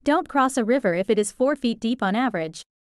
Don't cross a river if it is 4 feet deep on average.